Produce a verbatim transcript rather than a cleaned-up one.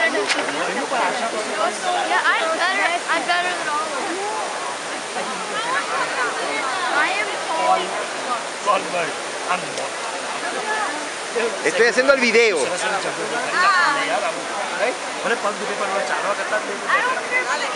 Yeah, I'm better. I'm better than all of them. I am tall. Estoy haciendo el video. I don't care.